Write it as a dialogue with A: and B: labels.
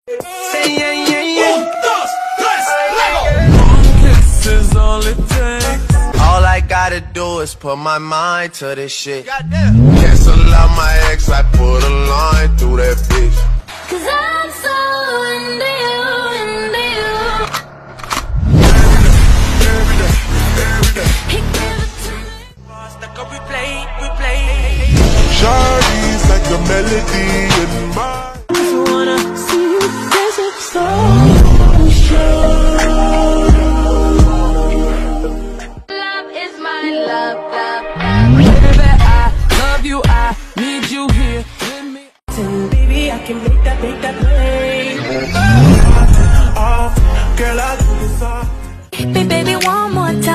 A: Say yeah, yeah, yeah. This is all it takes. All I gotta do is put my mind to this shit. Cancel out my ex, I put a line through that bitch.
B: Cause I'm so into you, into you. He gave it to me.
A: Stuck up, we play.
C: Shawty's like a melody in my.
B: Just wanna see you dancing slow. Love is my love.
A: Baby, I love you, I need you here with me.
D: Baby, I can make that play.
C: Girl, I do this all.
B: Baby, one more time.